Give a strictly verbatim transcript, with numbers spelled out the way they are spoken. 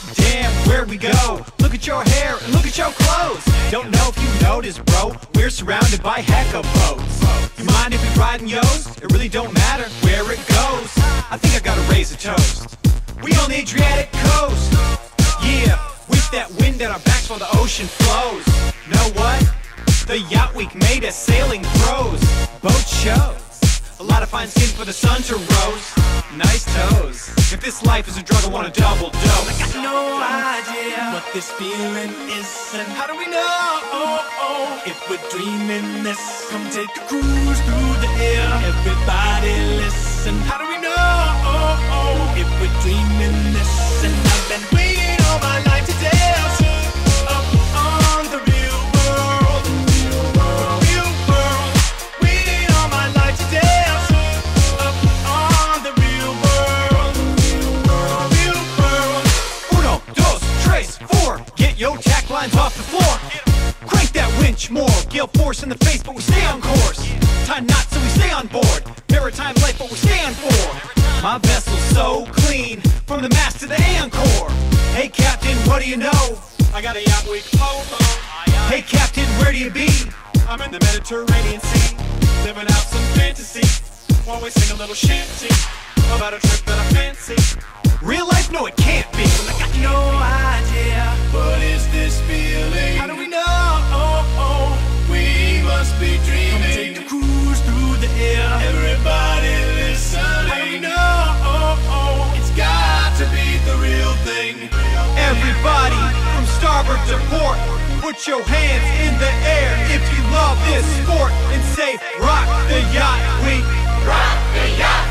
Damn, where we go? Look at your hair and look at your clothes. Don't know if you noticed, bro, we're surrounded by hecka boats. You mind if we ride in yo's? It really don't matter where it goes. I think I gotta raise a toast. We on the Adriatic coast. Yeah, with that wind at our backs while the ocean flows. Know what? The yacht week made us sailing pros. Boat shows. A lot of fine skin for the sun to roast. Nice toes. If this life is a drug, I want a double dose. I got no idea what this feeling is, and how do we know if we're dreaming this? Come take a cruise through the air. Everybody listen. How do we know if we're dreaming this? And I've been waiting all my life to dance up on the real world. Real world. Waiting all my life to dance up on the real world. Real world. Uno, dos, tres, four. Get your tack lines off the floor. Crank that winch more. Gale force in the face, but we stay on course. Tie knots so we stay on board. Maritime life, but we stay on board. My vessel's so clean, from the mast to the anchor. Hey captain, what do you know? I got a yacht week. Oh, oh. Hey captain, where do you be? I'm in the Mediterranean Sea, living out some fantasy, while we sing a little shanty about a trip that I fancy. Real life? No, it can't be. I got no idea. What is this feeling? How do we know? Oh, oh. We must be dreaming. Come take a cruise through the air. Everybody listening. How do we know? Oh, oh. It's got to be the real thing. Everybody from starboard to port, put your hands in the air if you love this sport and say, rock the yacht week. Rock the yacht.